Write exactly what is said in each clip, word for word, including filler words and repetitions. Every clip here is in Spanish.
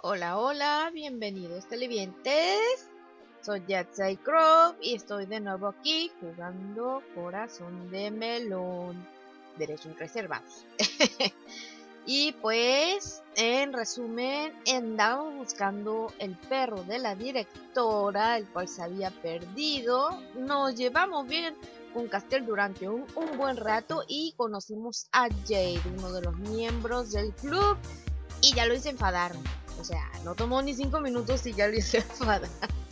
Hola, hola, bienvenidos televidentes. Soy Yatsai Crow y estoy de nuevo aquí jugando Corazón de Melón. Derechos reservados. Y pues, en resumen, andábamos buscando el perro de la directora, el cual se había perdido. Nos llevamos bien con Castel durante un, un buen rato y conocimos a Jade, uno de los miembros del club, y ya lo hice enfadar. O sea, no tomó ni cinco minutos y ya lo hice enfadar.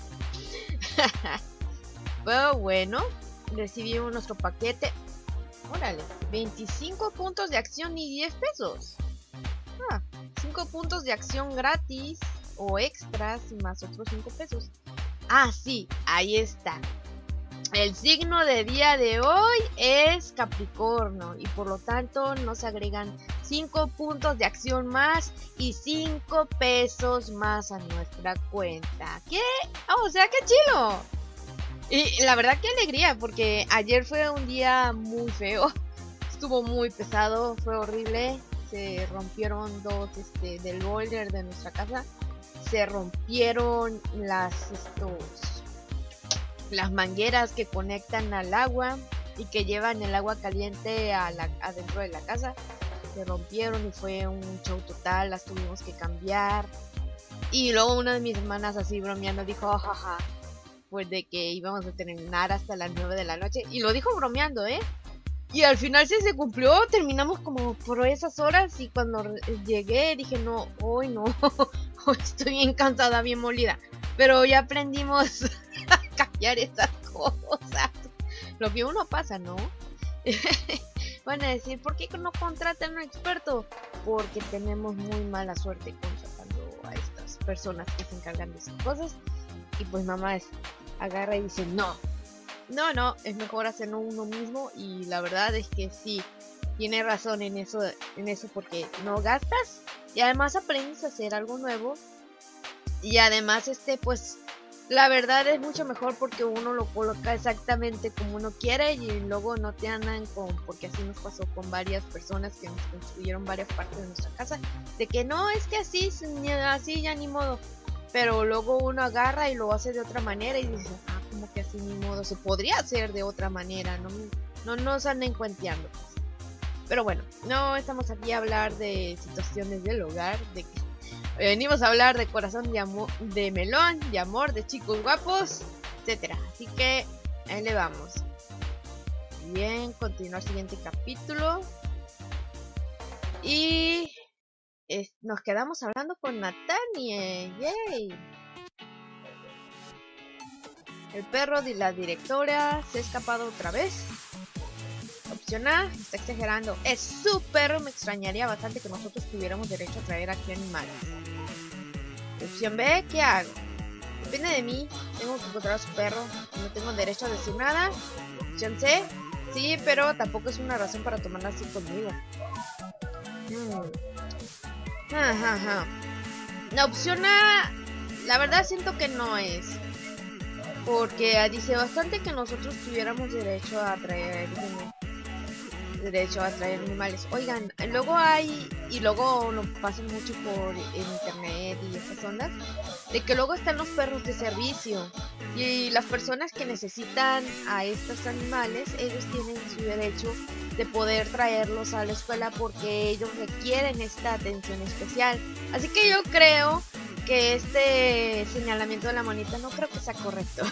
Pero bueno, recibimos nuestro paquete. Órale, veinticinco puntos de acción y diez pesos. Ah, cinco puntos de acción gratis o extras y más otros cinco pesos. Ah, sí, ahí está. El signo de día de hoy es Capricornio y por lo tanto nos agregan cinco puntos de acción más y cinco pesos más a nuestra cuenta. ¿Qué? Oh, o sea, qué chido. Y la verdad qué alegría, porque ayer fue un día muy feo. Estuvo muy pesado, fue horrible. Se rompieron dos este, del boiler de nuestra casa. Se rompieron las estos las mangueras que conectan al agua y que llevan el agua caliente a la, adentro de la casa. Se rompieron y fue un show total, las tuvimos que cambiar. Y luego una de mis hermanas así bromeando dijo, jaja, pues de que íbamos a terminar hasta las nueve de la noche. Y lo dijo bromeando, ¿eh? Y al final sí se cumplió, terminamos como por esas horas y cuando llegué dije, no, hoy no, hoy estoy bien cansada, bien molida. Pero ya aprendimos a cambiar esas cosas. Lo que uno pasa, ¿no? Van a decir, ¿por qué no contratan a un experto? Porque tenemos muy mala suerte contratando a estas personas que se encargan de esas cosas. Y pues mamá es, agarra y dice, no, no, no, es mejor hacerlo uno mismo. Y la verdad es que sí, tiene razón en eso, en eso porque no gastas y además aprendes a hacer algo nuevo. Y además, este, pues, la verdad es mucho mejor porque uno lo coloca exactamente como uno quiere y luego no te andan con, porque así nos pasó con varias personas que nos construyeron varias partes de nuestra casa, de que no, es que así, así ya ni modo. Pero luego uno agarra y lo hace de otra manera y dice, ah, como que así ni modo, se podría hacer de otra manera, no, no nos anden cuenteando. Pero bueno, no estamos aquí a hablar de situaciones del hogar, de que venimos a hablar de corazón de, amor, de melón, de amor, de chicos guapos, etcétera. Así que ahí le vamos. Bien, continuar siguiente capítulo. Y es, nos quedamos hablando con Natanie. ¡Yay! El perro de la directora se ha escapado otra vez. Opción A, está exagerando. Es su perro, me extrañaría bastante que nosotros tuviéramos derecho a traer aquí animales. Opción B, ¿qué hago? Depende de mí, tengo que encontrar a su perro, no tengo derecho a decir nada. Opción C, sí, pero tampoco es una razón para tomarla así conmigo. Hmm. Ajá, ajá. La opción A, la verdad siento que no es. Porque dice bastante que nosotros tuviéramos derecho a traer derecho a traer animales. Oigan, luego hay, y luego lo pasan mucho por internet y estas ondas, de que luego están los perros de servicio. Y las personas que necesitan a estos animales, ellos tienen su derecho de poder traerlos a la escuela porque ellos requieren esta atención especial. Así que yo creo que este señalamiento de la monita no creo que sea correcto.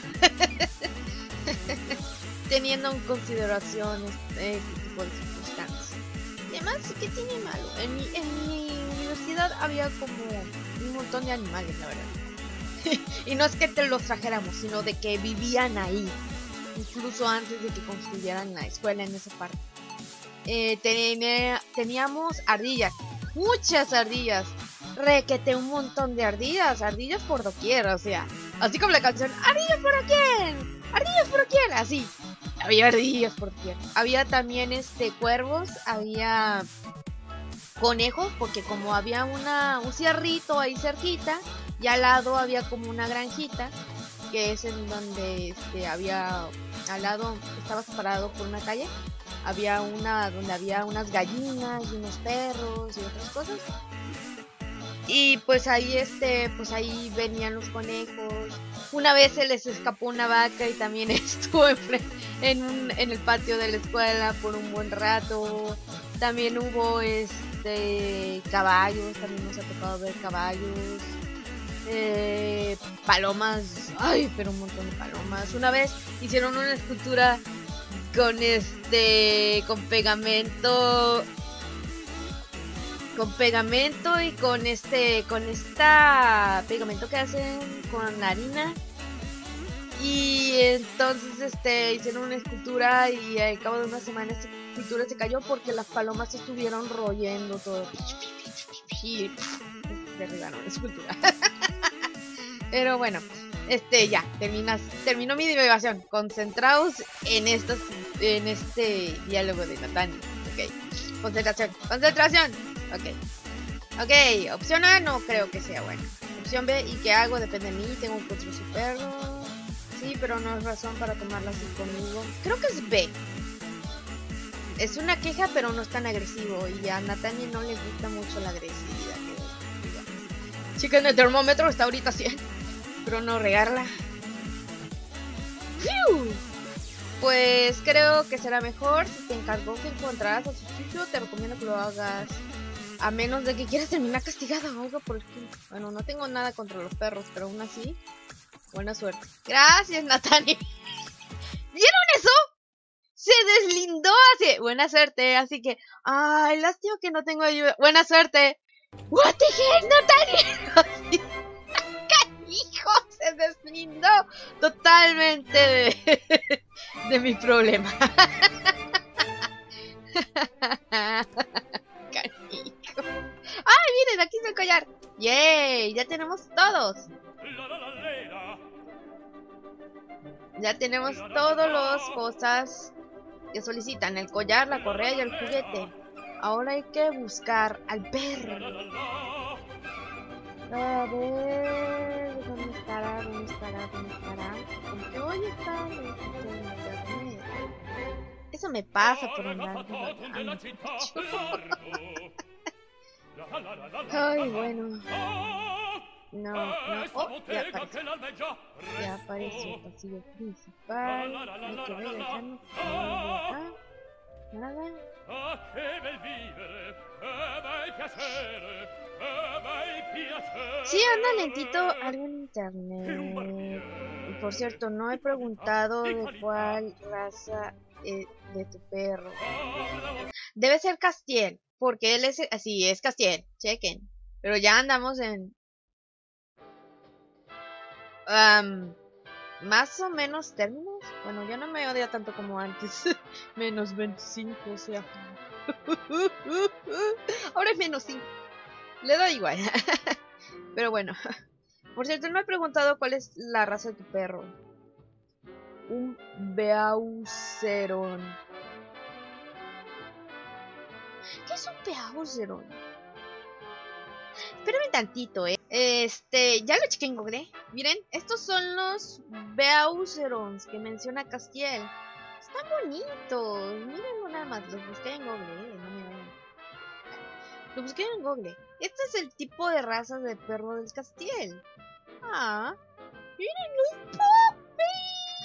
Teniendo en consideración este, este tipo de circunstancias. Y además, ¿qué tiene malo? En mi, en mi universidad había como un montón de animales, la verdad. Y no es que te los trajéramos, sino de que vivían ahí. Incluso antes de que construyeran la escuela en esa parte. Eh, ten, teníamos ardillas. Muchas ardillas. Requete un montón de ardillas. Ardillas por doquier, o sea. Así como la canción, ¡ardillas por aquí! ¡Ardillas por aquí! Así. Había ardillas por doquier. Había también este cuervos. Había conejos. Porque como había una un cerrito ahí cerquita. Y al lado había como una granjita. Que es en donde este, había. Al lado estaba separado por una calle. Había una donde había unas gallinas y unos perros y otras cosas. Y pues ahí este, pues ahí venían los conejos. Una vez se les escapó una vaca y también estuvo en, en, un, en el patio de la escuela por un buen rato. También hubo este caballos, también nos ha tocado ver caballos. Eh, palomas, ay, pero un montón de palomas. Una vez hicieron una escultura con este, con pegamento, con pegamento y con este, con esta pegamento que hacen con harina. Y entonces este hicieron una escultura y al cabo de una semana esta escultura se cayó porque las palomas estuvieron royendo todo y derribaron la escultura. Pero bueno, este ya terminas, terminó mi divagación. Concentraos en estos, en este diálogo de Nathaniel. Ok, concentración, concentración. Ok, ok. Opción A no creo que sea buena. Opción B, ¿y qué hago? Depende de mí. Tengo un control su perro. Sí, pero no es razón para tomarla así conmigo. Creo que es B. Es una queja, pero no es tan agresivo. Y a Nathaniel no le gusta mucho la agresividad. Chicas, el termómetro está ahorita a cien. Pero no regarla. ¡Fiu! Pues creo que será mejor si te encargó que encontraras a su sitio. Te recomiendo que lo hagas. A menos de que quieras terminar castigada o algo por el estilo. Bueno, no tengo nada contra los perros, pero aún así, buena suerte. Gracias, Nathaniel. ¿Vieron eso? Se deslindó así. Buena suerte, así que... Ay, lástima que no tengo ayuda. Buena suerte. What the heck, Nathaniel. Hijo, se deslindó totalmente de, de mi problema. Canijo. ¡Ay, miren! Aquí está el collar. ¡Yay! Ya tenemos todos. Ya tenemos todas las cosas que solicitan. El collar, la correa y el juguete. Ahora hay que buscar al perro. A ver, ¿dónde estará? ¿Dónde estará? ¿Dónde estará? Porque hoy está en internet. Eso me pasa por andar divagando. Ay, bueno. No, no. Oh, ya apareció. Ya apareció el pasillo principal. Hay que regresarnos. Acá. Nada. Sí, anda lentito algo en internet. Y por cierto, no he preguntado de cuál raza es de tu perro. Debe ser Castiel, porque él es así, es Castiel. Chequen. Pero ya andamos en um, más o menos términos. Bueno, ya no me odia tanto como antes. Menos veinticinco, o sea. Ahora es menos cinco. Le doy igual. Pero bueno. Por cierto, no he preguntado cuál es la raza de tu perro. Un Beauceron. ¿Qué es un Beauceron? Espérame tantito, eh. Este, ya lo chequé en Google. Miren, estos son los Beaucerons que menciona Castiel. Están bonitos. Mírenlo nada más. Los busqué en Google, eh. No me vayan. Lo busqué en Google. Este es el tipo de raza de perro del Castiel. Ah, miren los puppies.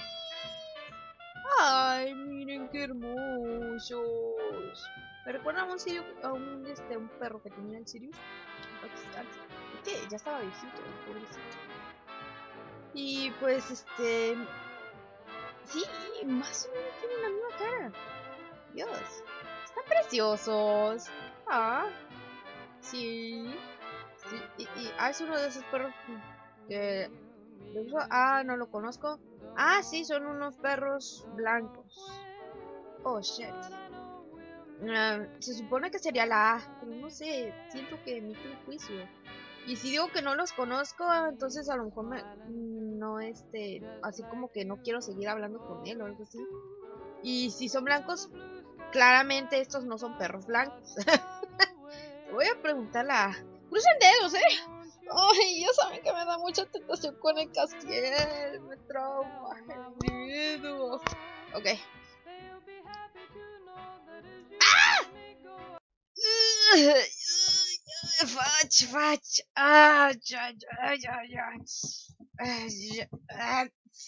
Ay, miren qué hermosos. Me recuerda a un, Sirius, a un, este, un perro que tenía el Sirius. Que ya estaba viejito, pobrecito. Y pues este... Sí, más o menos tienen la misma cara. Dios, están preciosos. Ah, sí. Sí, y, y ah, es uno de esos perros que... Ah, no lo conozco. Ah, sí, son unos perros blancos. Oh, shit. Uh, se supone que sería la A, pero no sé, siento que emite un juicio. Y si digo que no los conozco, entonces a lo mejor me, no, este, así como que no quiero seguir hablando con él o algo así. Y si son blancos, claramente estos no son perros blancos. Voy a preguntarle a... ¡Crucen dedos, eh! Ay, ya saben que me da mucha tentación con el Castiel. Me trauma el dedo. Ok. ¡Ah! Fach, fach. Ah, ya, ya, ya, ya. Ah, ya, ah.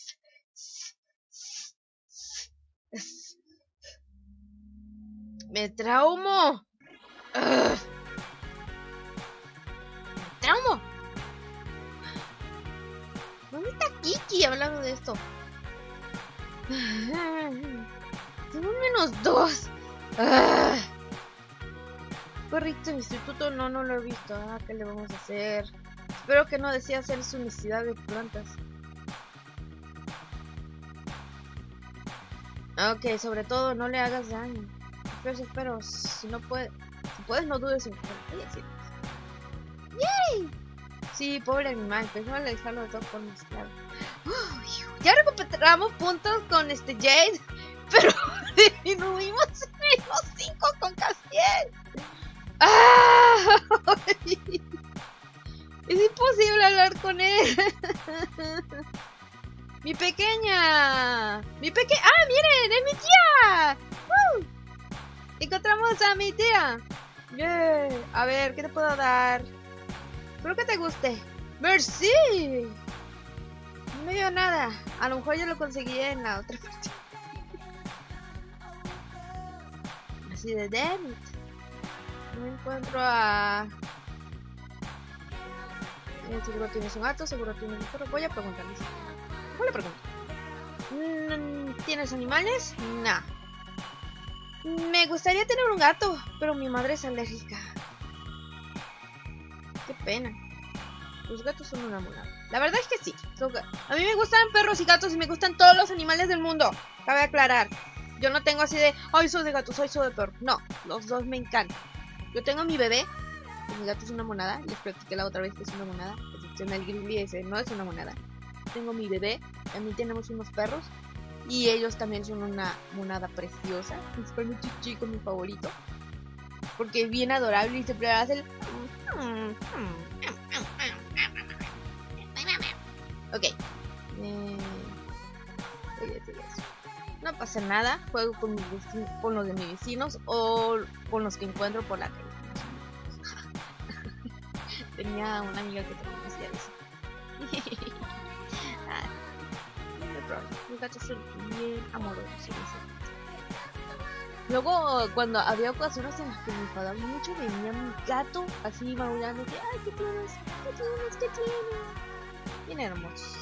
Me traumo. Ugh. Me traumo. ¿Dónde está Kiki hablando de esto? Tengo un menos dos. Ah. Correcto, instituto no, no lo he visto. Ah, ¿qué le vamos a hacer? Espero que no desee hacer su necesidad de plantas. Ok, sobre todo no le hagas daño. Espero, espero, si no puedes, si puedes no dudes en decir. ¡Yay! Sí, pobre animal, pero no le dejarlo de todas formas, claro. Uh, ya recuperamos puntos con este Jade, pero disminuimos menos cinco con Castiel. ¡Ah! Es imposible hablar con él. Mi pequeña. Mi pequeña. ¡Ah, miren! ¡Es mi tía! ¡Uh! Encontramos a mi tía. Yeah. A ver, ¿qué te puedo dar? Espero que te guste. ¡Merci! No me dio nada. A lo mejor yo lo conseguí en la otra parte. Así de David. No encuentro a... Eh, seguro tienes un gato, seguro tienes un perro. Voy a preguntarles. ¿Cuál le pregunto? ¿Tienes animales? No. Me gustaría tener un gato, pero mi madre es alérgica. Qué pena. Los gatos son una monada. La verdad es que sí. A mí me gustan perros y gatos y me gustan todos los animales del mundo. Cabe aclarar. Yo no tengo así de, ay, soy de gato, soy, soy de perro. No, los dos me encantan. Yo tengo mi bebé. Mi gato es una monada. Les platiqué la otra vez que es una monada. En el grizzly ese no es una monada. Tengo mi bebé. También tenemos unos perros. Y ellos también son una monada preciosa. Es mi chico, mi favorito. Porque es bien adorable y siempre hace el... Ok. Eh... Voy a decir eso. No pasa nada. Juego con, mis vecinos, con los de mis vecinos o con los que encuentro por la calle. Tenía una amiga que también hacía eso. Ah, no problema. Los gatos son bien amorosos. Luego, cuando había ocasiones en las que me enfadaba mucho, venía mi gato así maullando. Ay, ¿qué tienes? ¿Qué tienes? ¿Qué tienes? Bien hermoso.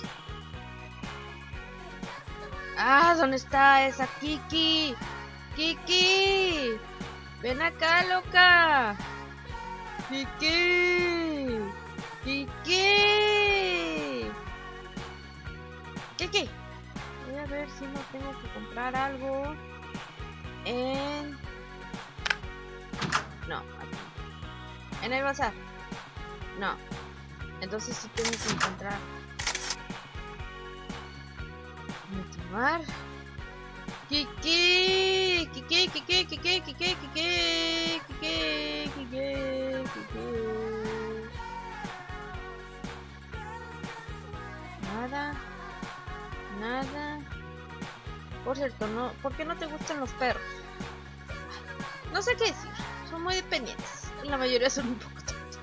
Ah, ¿dónde está esa Kiki? Kiki, ven acá, loca. Kiki, Kiki, Kiki. Voy a ver si no tengo que comprar algo en... No, aquí. En el bazar. No. Entonces sí tengo que encontrar. Tomar. Kiki, Kiki, Kiki, Kiki, Kiki, Kiki, Kiki, Kiki, Kiki. Nada. Nada. Por cierto, no, ¿por qué no te gustan los perros? No sé qué decir. Son muy dependientes. La mayoría son un poco tontos.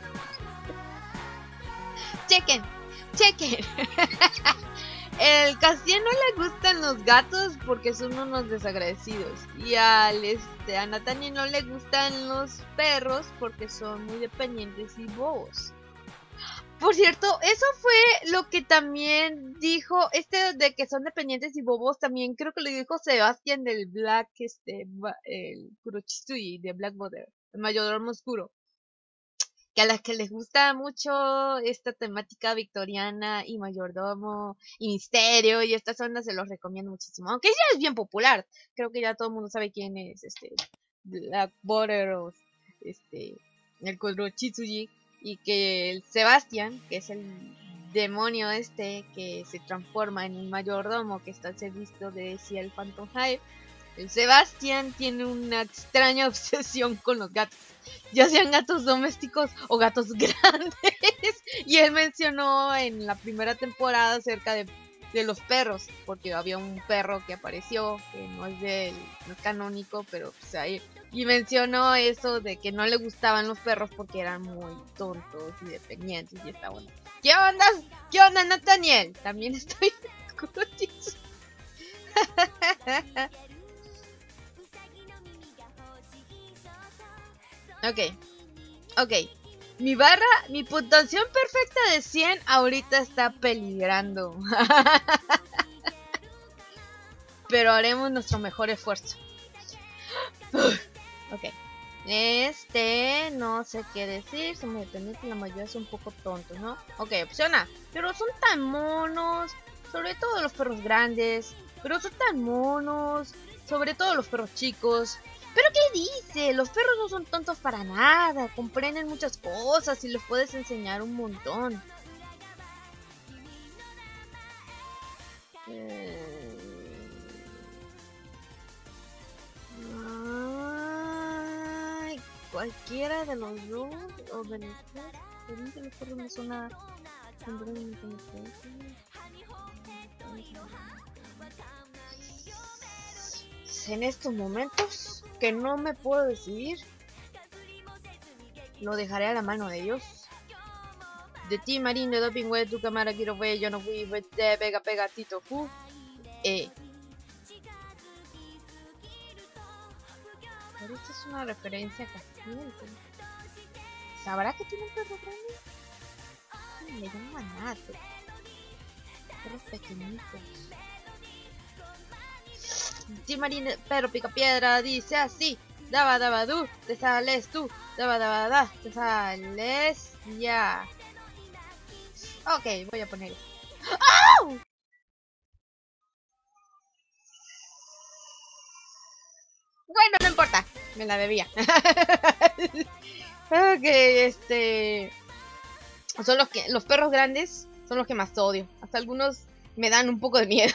Chequen, chequen. El Castiel no le gustan los gatos porque son unos desagradecidos. Y al este, a Nathaniel no le gustan los perros porque son muy dependientes y bobos. Por cierto, eso fue lo que también dijo, este de que son dependientes y bobos, también creo que lo dijo Sebastián del Black, este, el Kurochitsuji de Black Border, el mayordomo oscuro. Que a las que les gusta mucho esta temática victoriana y mayordomo y misterio y estas ondas, se los recomiendo muchísimo. Aunque ya es bien popular, creo que ya todo el mundo sabe quién es este Black Border o este el Kurochitsuji. Y que el Sebastián, que es el demonio este que se transforma en un mayordomo que está al servicio de Ciel Phantom Hive, el Sebastián tiene una extraña obsesión con los gatos, ya sean gatos domésticos o gatos grandes. Y él mencionó en la primera temporada acerca de, de los perros, porque había un perro que apareció, que no es, del, no es canónico, pero pues ahí Y mencionó eso de que no le gustaban los perros porque eran muy tontos y dependientes y está bueno. ¿Qué onda? ¿Qué onda, Nathaniel? También estoy curioso. Ok, ok. Mi barra, mi puntuación perfecta de cien ahorita está peligrando. Pero haremos nuestro mejor esfuerzo. Ok. Este, no sé qué decir. Se me detiene que la mayoría son un poco tontos, ¿no? Ok, opción A. Pero son tan monos. Sobre todo los perros grandes. Pero son tan monos. Sobre todo los perros chicos. ¿Pero qué dice? Los perros no son tontos para nada. Comprenden muchas cosas y les puedes enseñar un montón. Eh... Ay, cualquiera de los dos o de los tres. Los perros no son nada. En estos momentos que no me puedo decidir, lo dejaré a la mano de Dios. De ti, Marín, de Doping Web, tu cámara quiero ver, yo no fui, vete, pega, pega, tito, fu. Eh. Pero esto es una referencia a Castiel. ¿Sabrá que tiene un perro grande? Le llaman Manato. Perros pequeñitos. Sí, Marine, perro pica piedra, dice así. Daba, daba, du, te sales tú. Daba, daba, da, te sales ya. Ok, voy a poner. ¡Oh! Bueno, no importa, me la debía. Ok, este... Son los que... Los perros grandes son los que más odio. Hasta algunos me dan un poco de miedo.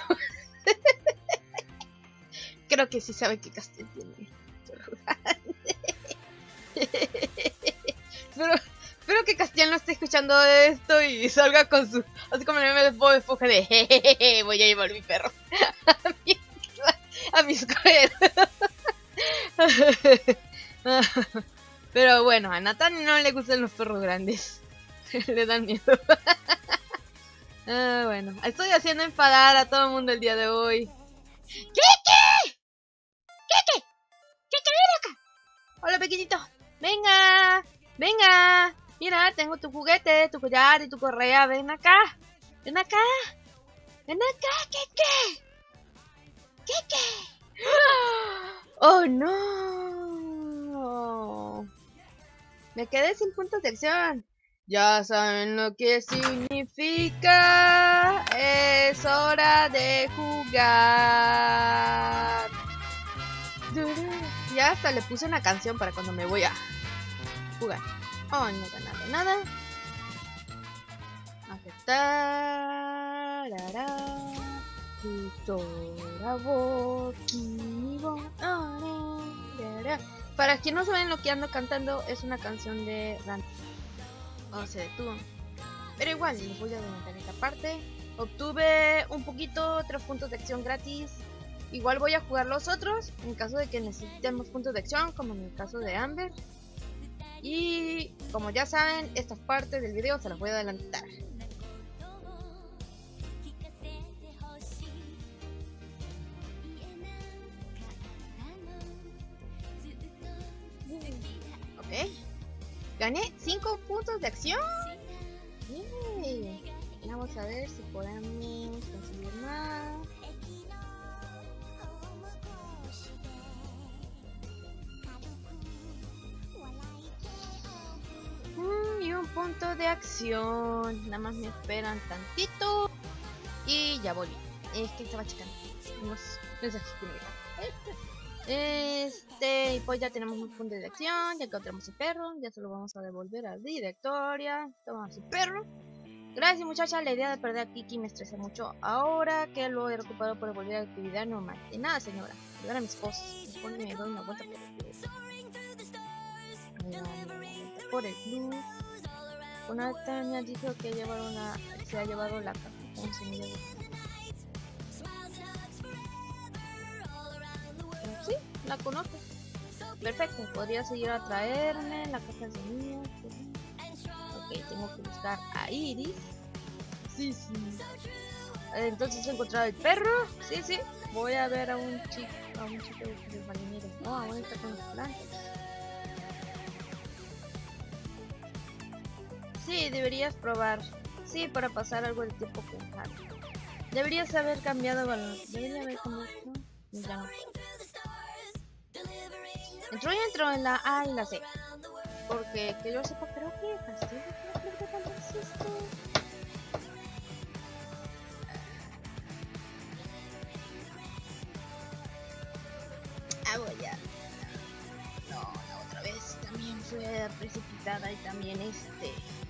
Creo que sí sabe que Castiel tiene perro grande. Pero... Espero que Castiel no esté escuchando esto y salga con su... Así como el meme de Bob Esponja de... Jejeje, voy a llevar mi perro a mi, a mi escuela. Pero bueno, a Nathan no le gustan los perros grandes. Le dan miedo. Ah, bueno, estoy haciendo enfadar a todo el mundo el día de hoy. ¿Qué? ¿Qué? ¿Qué? ¿Qué? ¿Qué? ¿Qué? Ven acá. Hola, pequeñito. Venga. Venga. Mira, tengo tu juguete, tu collar y tu correa. Ven acá. Ven acá. Ven acá. ¿Qué? ¿Qué? ¿Qué? ¿Qué? Oh, no. Me quedé sin puntos de acción. Ya saben lo que significa. Es hora de jugar. Ya hasta le puse una canción para cuando me voy a jugar. Oh, no ganado nada. Aceptar. Para quien no saben lo que ando cantando, es una canción de Ran. Oh, se detuvo. Pero igual, les voy a adelantar esta parte. Obtuve un poquito, tres puntos de acción gratis. Igual voy a jugar los otros, en caso de que necesitemos puntos de acción, como en el caso de Amber. Y como ya saben, estas partes del video se las voy a adelantar. Ok. Gané cinco puntos de acción. Yay. Vamos a ver si podemos conseguir más. Mm, y un punto de acción. Nada más me esperan tantito. Y ya volví. Es que estaba checando unos mensajes que me llegaron. Este, y pues ya tenemos un punto de acción. Ya encontramos el perro. Ya se lo vamos a devolver a directoria. Toma su perro. Gracias, muchacha. La idea de perder a Kiki me estresa mucho. Ahora que lo he recuperado por volver a la actividad normal. De nada, señora. Ayudar a mis cosas. Mejor me doy una vuelta por el club. Por el club. Jonathan me ha dicho que llevaron una, se ha llevado la caja con semilla de... Sí, la conozco. perfecto. Podría seguir a traerme la caja de semillas. Ok, tengo que buscar a Iris. Sí, sí. Entonces he encontrado el perro. Sí, sí. Voy a ver a un chico, a un chico de marinero. No, aún está con las plantas. Sí, deberías probar. Sí, para pasar algo de tiempo con Harry. Deberías haber cambiado balón. Debería haber cambiado. No, ya no puedo. Entró y entró en la A y la C. Porque que yo sepa, creo que Castillo tiene club de baloncesto. Ah, voy a. No, la otra vez también fue precipitada y también este.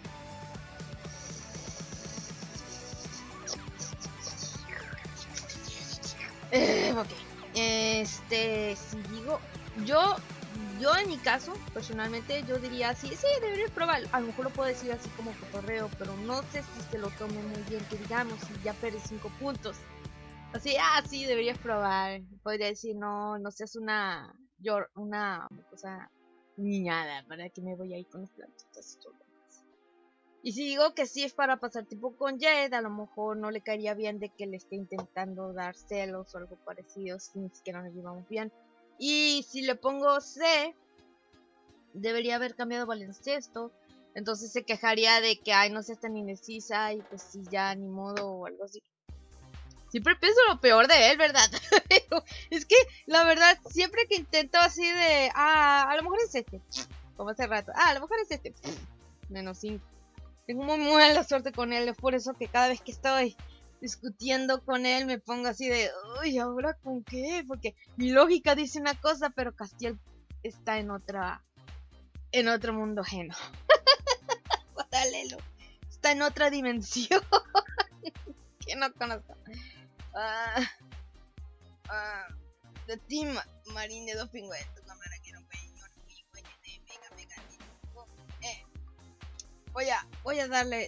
Eh, ok. Este, si digo, yo, yo en mi caso, personalmente, yo diría sí, sí, debería probarlo. A lo mejor lo puedo decir así como cotorreo, pero no sé si se lo tome muy bien, que digamos, si ya perdí cinco puntos. Así, ah, sí, deberías probar. Podría decir, no, no seas una, yo, una cosa niñada, ¿para que me voy a ir con las plantitas y todo? Y si digo que sí es para pasar tiempo con Jade, a lo mejor no le caería bien de que le esté intentando dar celos o algo parecido, si ni siquiera nos llevamos bien. Y si le pongo C, debería haber cambiado baloncesto. Entonces se quejaría de que, ay, no seas tan indecisa y pues si ya ni modo o algo así. Siempre pienso lo peor de él, ¿verdad? Pero es que, la verdad, siempre que intento así de, ah, a lo mejor es este, como hace rato, ah, a lo mejor es este, menos cinco. Tengo muy mala suerte con él, es por eso que cada vez que estoy discutiendo con él me pongo así de, uy, ¿ahora con qué? Porque mi lógica dice una cosa, pero Castiel está en otra, en otro mundo ajeno. Paralelo. Está en otra dimensión que no conozco. Ah, ah, de Team Marine de Doping, güey, tu cámara quiero ver, yo no fui, güey, mega, mega, eh. Voy a, voy a darle.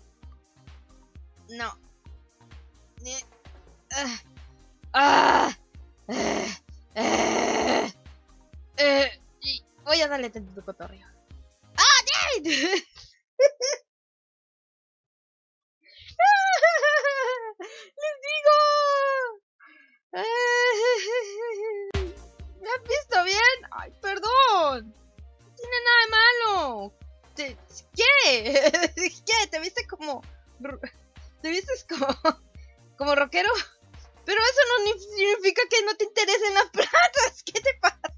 No. Ah. Ah. Eh. Eh. Eh. Y voy a darle tantito cotorreo. ¡Ah, Jade! ¡Les digo! ¿Me has visto bien? ¡Ay, perdón! No tiene nada de malo. ¿Te, ¿Qué? ¿Qué? ¿Te viste como... ¿Te vistes como... como rockero? Pero eso no ni significa que no te interesen las plantas. ¿Qué te pasa?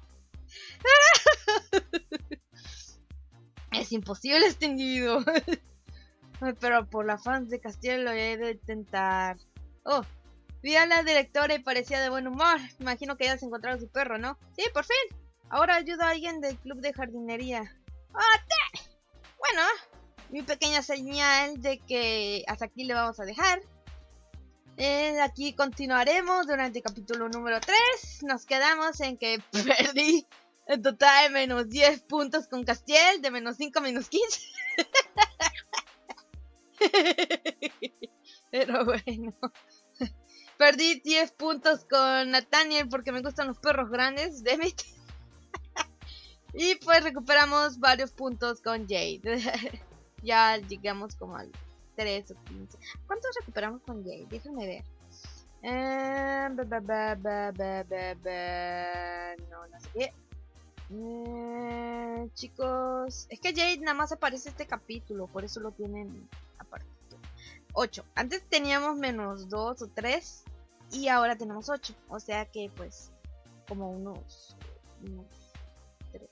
Es imposible este individuo. Pero por la fans de Castiel lo he de intentar. Oh, vi a la directora y parecía de buen humor. Imagino que hayas encontrado a su perro, ¿no? Sí, por fin. Ahora ayuda a alguien del club de jardinería. ¡Ah, te! Bueno, mi pequeña señal de que hasta aquí le vamos a dejar. Eh, aquí continuaremos durante el capítulo número tres. Nos quedamos en que perdí en total menos diez puntos con Castiel, de menos cinco a menos quince. Pero bueno, perdí diez puntos con Nathaniel porque me gustan los perros grandes, Demet. Y pues recuperamos varios puntos con Jade. Ya llegamos como al tres o quince. ¿Cuántos recuperamos con Jade? Déjame ver. Eh, ba, ba, ba, ba, ba, ba, ba. No, no sé qué. Eh, chicos, es que Jade nada más aparece este capítulo, por eso lo tienen aparte. ocho. Antes teníamos menos dos o tres y ahora tenemos ocho. O sea que pues como unos, unos tres,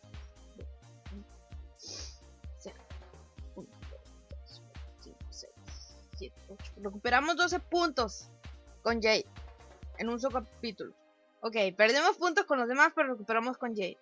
uno, dos, cinco, seis, siete, ocho. Recuperamos doce puntos con Jade en un solo capítulo. Ok, perdemos puntos con los demás, pero recuperamos con Jade.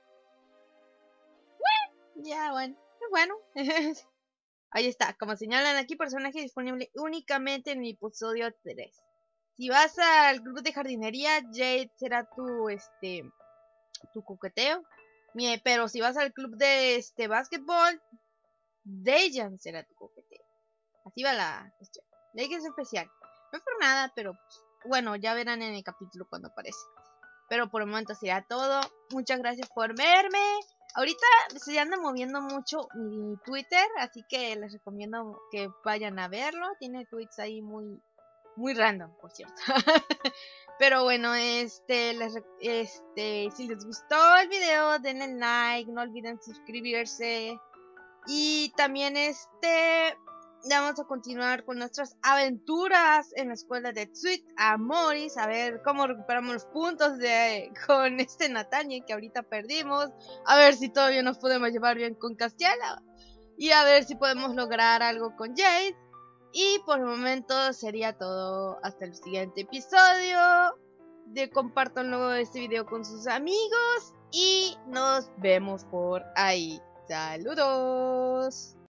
Ya, bueno, es bueno. Ahí está, como señalan aquí, personaje disponible únicamente en el episodio tres. Si vas al club de jardinería, Jade será tu, este, tu coqueteo. Pero si vas al club de, este, básquetbol, Dejan será tu coqueteo. Así va la cuestión. Dejan es especial. No es por nada, pero, pues, bueno, ya verán en el capítulo cuando aparece. Pero por el momento sería todo. Muchas gracias por verme. Ahorita se anda moviendo mucho mi Twitter, así que les recomiendo que vayan a verlo. Tiene tweets ahí muy, muy random, por cierto. Pero bueno, este, les, este, si les gustó el video, denle like, no olviden suscribirse. Y también este, vamos a continuar con nuestras aventuras en la escuela de Sweet Amoris, a ver cómo recuperamos los puntos de con este Nathaniel que ahorita perdimos, a ver si todavía nos podemos llevar bien con Castiela y a ver si podemos lograr algo con Jade. Y por el momento sería todo. Hasta el siguiente episodio. De compártanlo este video con sus amigos. Y nos vemos por ahí. Saludos.